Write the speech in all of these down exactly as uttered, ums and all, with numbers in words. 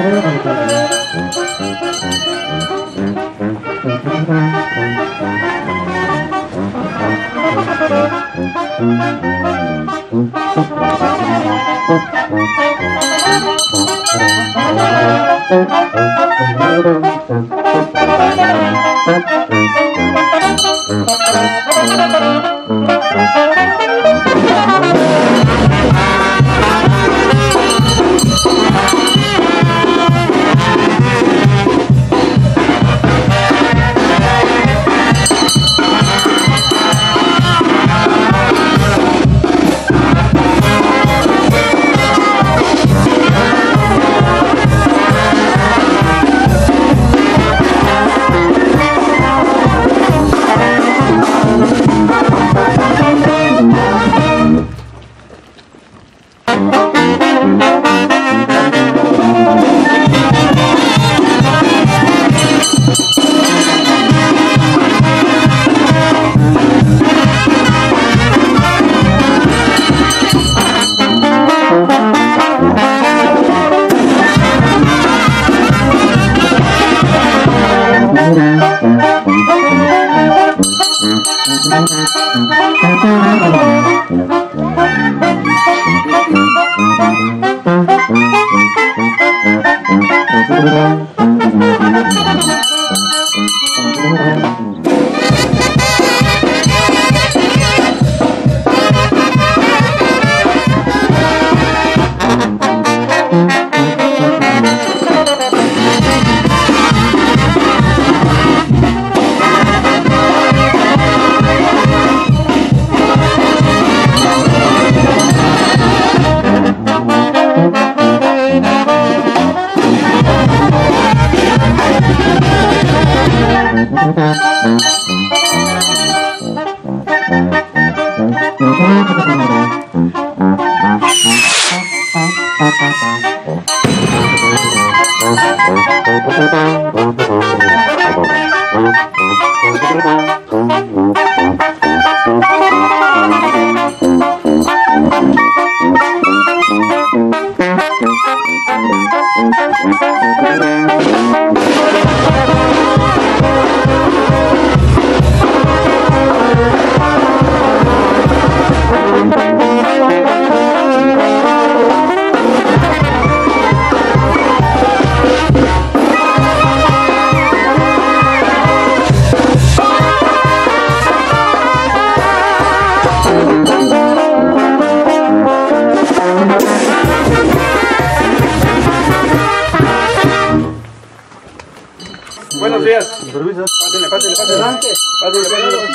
Buenos días. Pásale, pásale, pásale. Adelante. Pásale, pásale.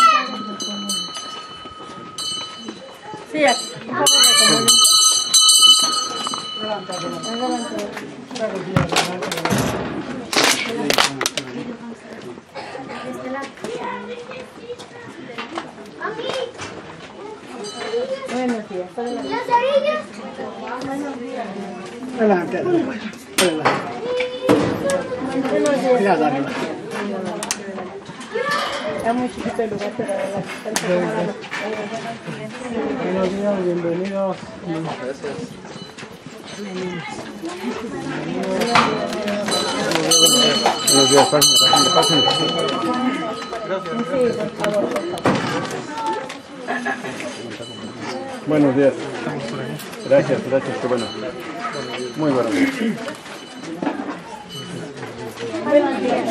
Sí, aquí. Buenos días. Adelante, adelante. Mira, dale. Está muy chiquito el lugar, pero Buenos días, bienvenidos. Gracias. Buenos días, pásenle, pásenle, pásenle. sí, por favor, por favor. Buenos días. Gracias, gracias, qué bueno. Muy buenos días. Buenos días.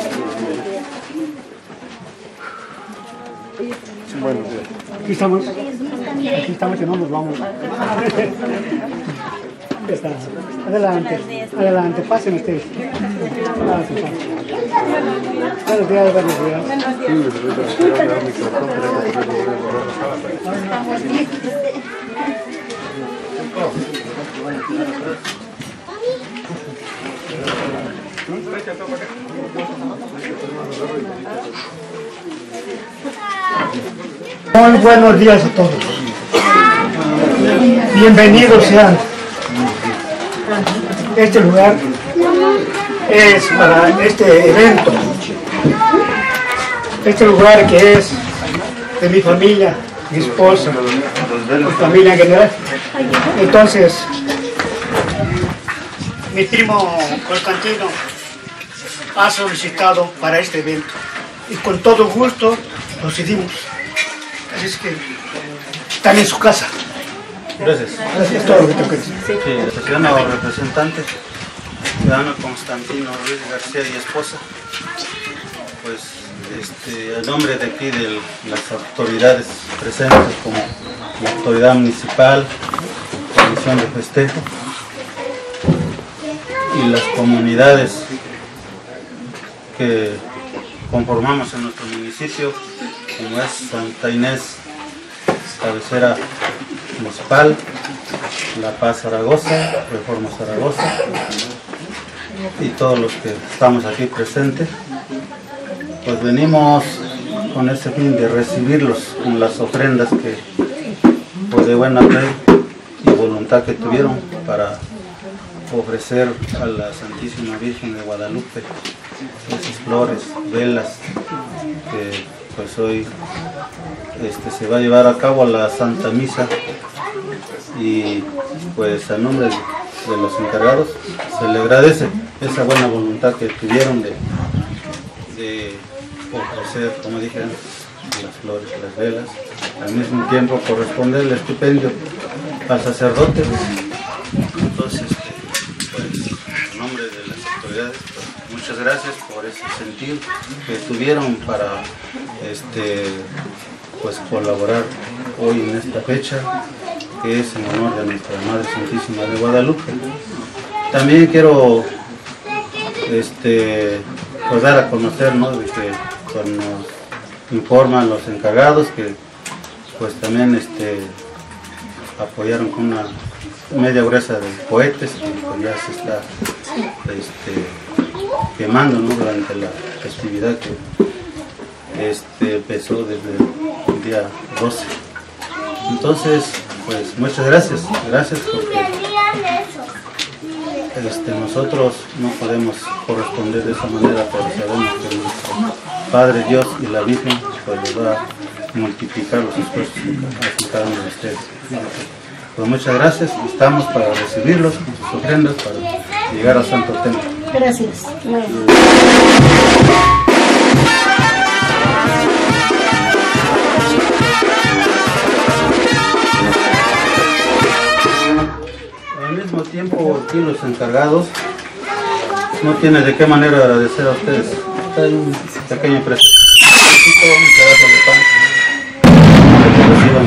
Buenos días. Aquí estamos. Aquí estamos y no nos vamos. Está. Adelante, adelante, pasen ustedes. Adelante, pasen. Buenos días, buenos días. Muy buenos días a todos. Bienvenidos sean. Este lugar es para este evento. Este lugar que es de mi familia, mi esposa, mi familia en general. Entonces, mi primo Constantino ha solicitado para este evento y con todo gusto lo hicimos. Así es que están en su casa. Gracias. Gracias, es todo lo que tengo que decir. Sí, el ciudadano representante, ciudadano Constantino Ruiz García y esposa, pues este, a nombre de aquí de las autoridades presentes como la autoridad municipal, comisión de festejo y las comunidades que conformamos en nuestro municipio, como es Santa Inés, cabecera municipal, La Paz Zaragoza, Reforma Zaragoza y todos los que estamos aquí presentes, pues venimos con ese fin de recibirlos con las ofrendas que pues de buena fe y voluntad que tuvieron para ofrecer a la Santísima Virgen de Guadalupe esas flores, velas que pues hoy este, se va a llevar a cabo la Santa Misa y pues a nombre de, de los encargados se le agradece esa buena voluntad que tuvieron de, de ofrecer, como dije antes, las flores, las velas, al mismo tiempo corresponde el estipendio al sacerdote. Entonces, pues, en nombre de las autoridades, pues, muchas gracias por ese sentir que tuvieron para este, pues, colaborar hoy en esta fecha, que es en honor de nuestra Madre Santísima de Guadalupe. También quiero este, pues, dar a conocer, ¿no?, de que pues, nos informan los encargados que pues también este, apoyaron con una media gruesa de cohetes que pues, ya se está este, quemando, ¿no?, durante la festividad que este, empezó desde el día doce. Entonces, pues muchas gracias, gracias porque este, nosotros no podemos corresponder de esa manera, pero sabemos que nuestro Padre Dios y la Virgen pues les va a multiplicar los esfuerzos que hacen cada uno de ustedes. Pues muchas gracias, estamos para recibirlos con sus ofrendas para llegar a Santo Templo. Gracias. Al mismo tiempo, aquí los encargados no tienen de qué manera agradecer a ustedes. Está en un pequeño precio, un pedazo de pan, para que reciban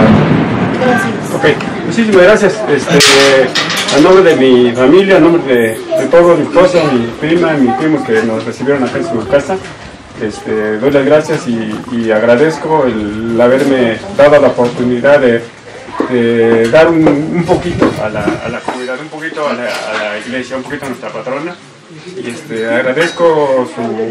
la Gracias. Ok, muchísimas gracias. Este, a nombre de mi familia, a nombre de, de todo, mi esposa, mi prima, mis primos que nos recibieron acá en su casa, este, doy las gracias y, y agradezco el haberme dado la oportunidad de, de dar un, un poquito a la, a la comunidad, un poquito a la, a la iglesia, un poquito a nuestra patrona. Y este, agradezco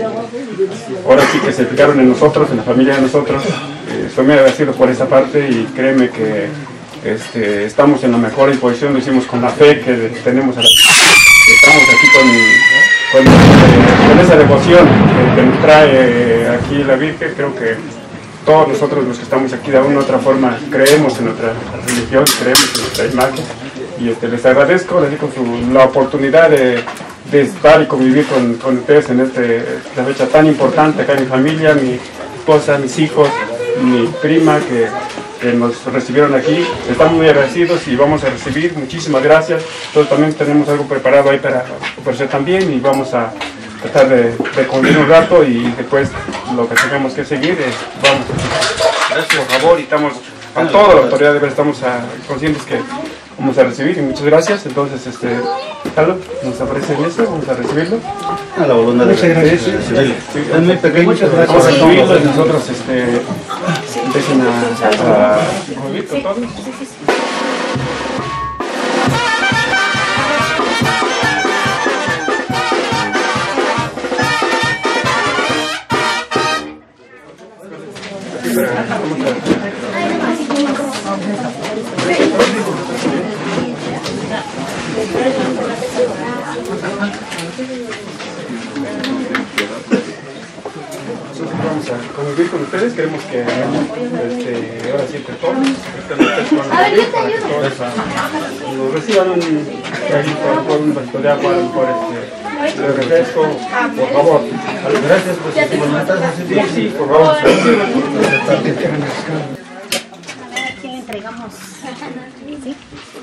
su, ahora sí que se fijaron en nosotros, en la familia de nosotros. Eh, estoy muy agradecido por esa parte y créeme que este, estamos en la mejor disposición, lo hicimos con la fe que tenemos, a la, estamos aquí con, con, eh, con esa devoción que, que nos trae aquí la Virgen. Creo que todos nosotros los que estamos aquí de alguna u otra forma creemos en nuestra religión, creemos en nuestra imagen y este, les agradezco, les digo su, la oportunidad de de estar y convivir con, con ustedes en este, esta fecha tan importante acá en mi familia, mi esposa, mis hijos, mi prima que, que nos recibieron aquí. Estamos muy agradecidos y vamos a recibir, muchísimas gracias. Entonces también tenemos algo preparado ahí para ofrecer también y vamos a tratar de, de convivir un rato y después lo que tengamos que seguir es, vamos, gracias por favor, y estamos a toda la autoridad, de ver, estamos a, conscientes que vamos a recibir y muchas gracias. Entonces, este, Carlos, nos ofrece en eso, vamos a recibirlo. A la voluntad de gracias. Es muy pequeño, Muchas gracias. Vamos a recibirlo y nosotros este, empiecen a, a convivir con todos. Nosotros vamos a convivir con ustedes. ustedes, queremos que este, ahora sí entre todos para que todos nos reciban un, por, por un vasito de agua, por este, de refresco, por favor. Gracias por su voluntad. Sí, sí, por favor. A ver, ¿a quién le entregamos? ¿Sí?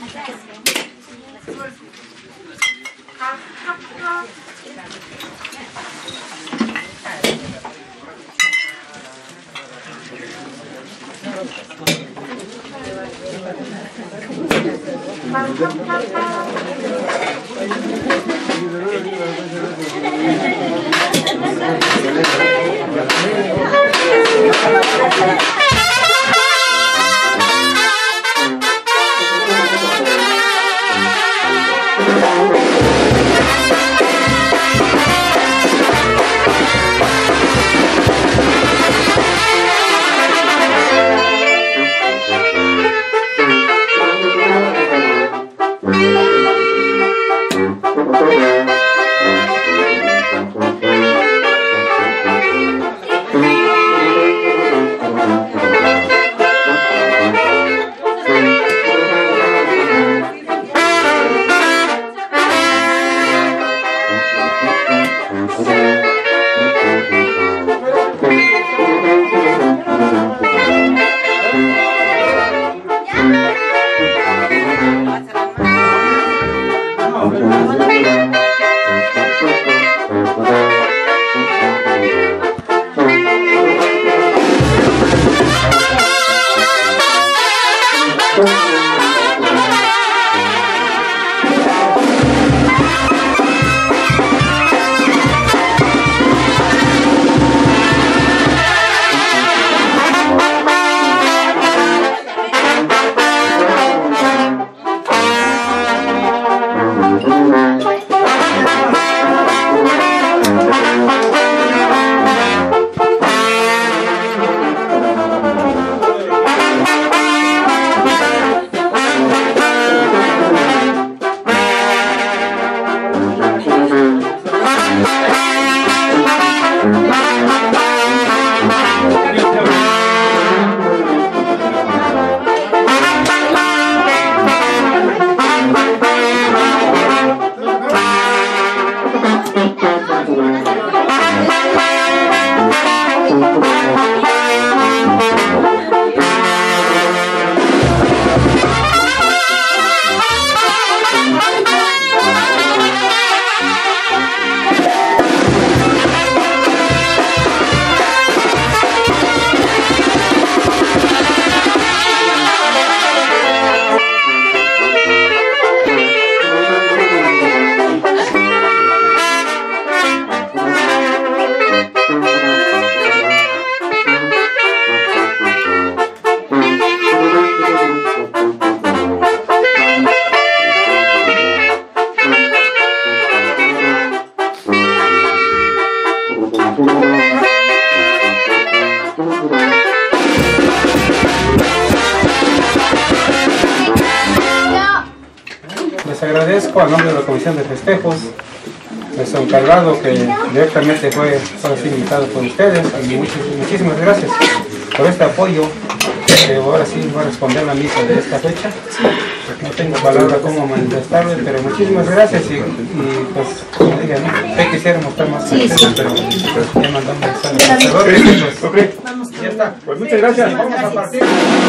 Les agradezco a nombre de la Comisión de Festejos, nuestro encargado que directamente fue ahora sí invitado por ustedes, y muchas, muchísimas gracias por este apoyo, que ahora sí voy a responder la misa de esta fecha. No tengo palabra cómo manifestarlo, pero muchísimas gracias y, y pues, como digan, ¿no? Sé que quisiéramos estar más contentos, pero ya mandamos a los administradores. Pues, okay. Ya está. Pues muchas gracias. Vamos a partir.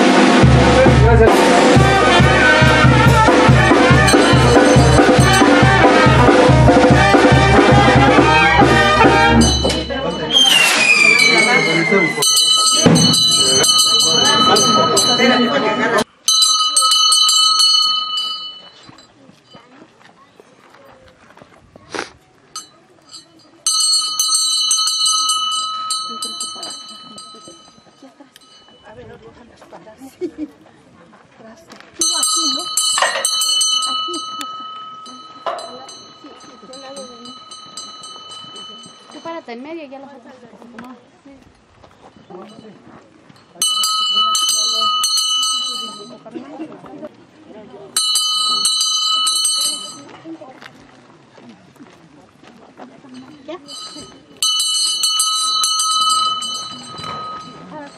Gracias. Tú párate en medio y ya lo otras no. ¿Ya?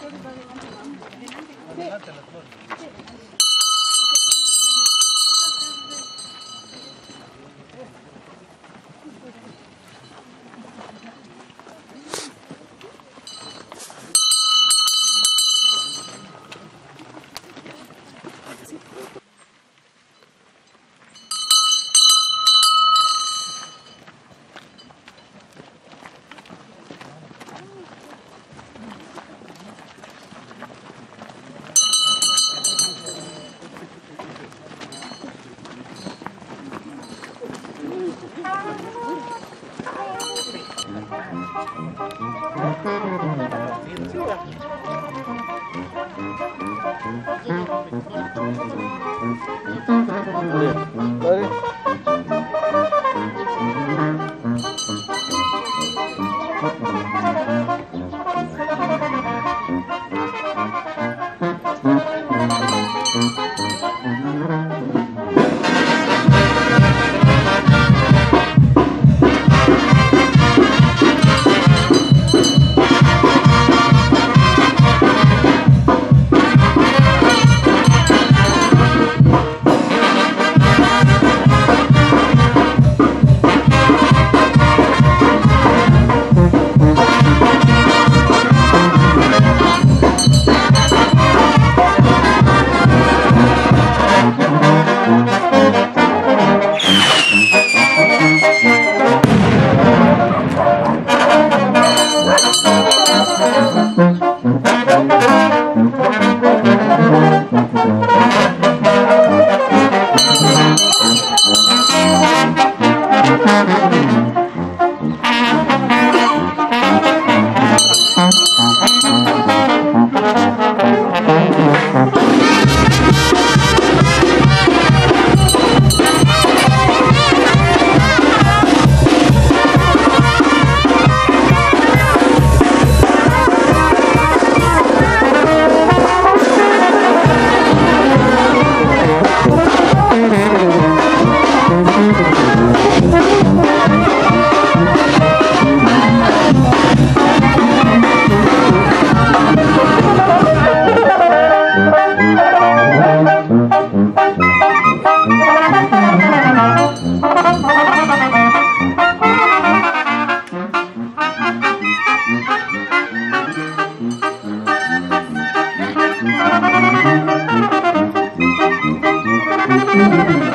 Thank you.